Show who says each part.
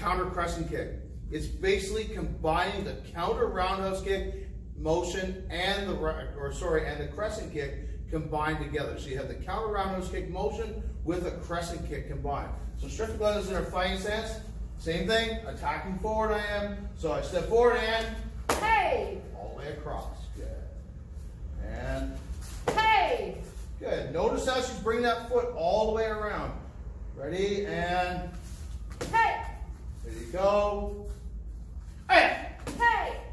Speaker 1: counter crescent kick. It's basically combining the counter roundhouse kick motion and the crescent kick combined together. So you have the counter roundhouse kick motion with a crescent kick combined. So Strickland Glenn is in our fighting stance. Same thing, attacking forward I am. So I step forward and
Speaker 2: hey,
Speaker 1: all the way across. Good. And
Speaker 2: hey,
Speaker 1: good. Notice how she's bringing that foot all the way around. Ready and
Speaker 2: hey,
Speaker 1: there you go.
Speaker 2: hey, hey.